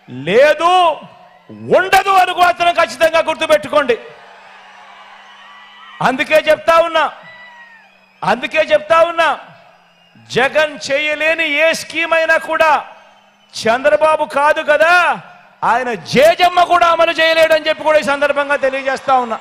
లేదు, ఉండదు అని మాత్రం ఖచ్చితంగా గుర్తుపెట్టుకోండి. అందుకే చెప్తా ఉన్నా జగన్ చేయలేని ఏ స్కీమ్ అయినా కూడా చంద్రబాబు కాదు కదా, ఆయన జేజమ్మ కూడా అమలు చేయలేడని చెప్పి కూడా ఈ సందర్భంగా తెలియజేస్తా ఉన్నా.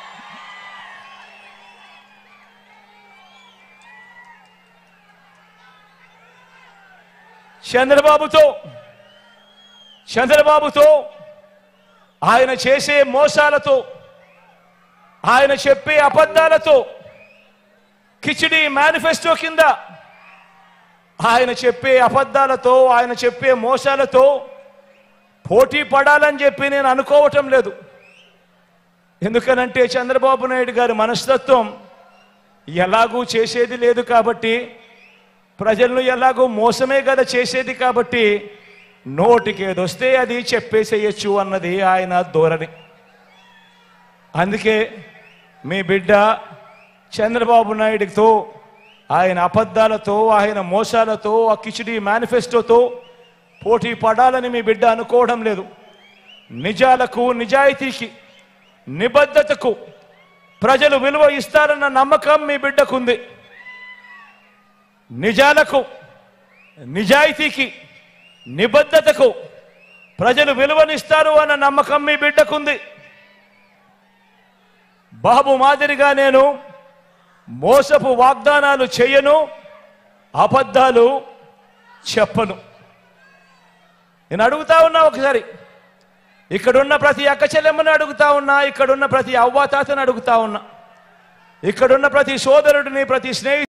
చంద్రబాబుతో ఆయన చేసే మోసాలతో, ఆయన చెప్పే అబద్ధాలతో, కిచిడి మేనిఫెస్టో కింద ఆయన చెప్పే అబద్ధాలతో, ఆయన చెప్పే మోసాలతో పోటీ పడాలని చెప్పి నేను అనుకోవటం లేదు. ఎందుకనంటే చంద్రబాబు నాయుడు గారి మనస్తత్వం ఎలాగూ చేసేది లేదు కాబట్టి, ప్రజలను ఎలాగూ మోసమే కదా చేసేది కాబట్టి, నోటికి ఏదొస్తే అది చెప్పేసేయచ్చు అన్నది ఆయన ధోరణి. అందుకే మీ బిడ్డ చంద్రబాబు నాయుడితో, ఆయన అబద్ధాలతో, ఆయన మోసాలతో, ఆ కిచిడి మేనిఫెస్టోతో పోటీ పడాలని మీ బిడ్డ అనుకోవడం లేదు. నిజాలకు, నిజాయితీకి, నిబద్ధతకు ప్రజలు విలువ ఇస్తారన్న నమ్మకం మీ బిడ్డకుంది. నిజాలకు, నిజాయితీకి, నిబద్ధతకు ప్రజలు విలువనిస్తారు అన్న నమ్మకం మీ బిడ్డకుంది. బాబు మాదిరిగా నేను మోసపు వాగ్దానాలు చేయను, అబద్ధాలు చెప్పను. నేను అడుగుతా ఉన్నా, ఒకసారి ఇక్కడున్న ప్రతి అక్క చెల్లెమ్మని అడుగుతా ఉన్నా, ఇక్కడున్న ప్రతి అవ్వాతాతని అడుగుతా ఉన్నా, ఇక్కడున్న ప్రతి సోదరుడిని, ప్రతి స్నేహితుడిని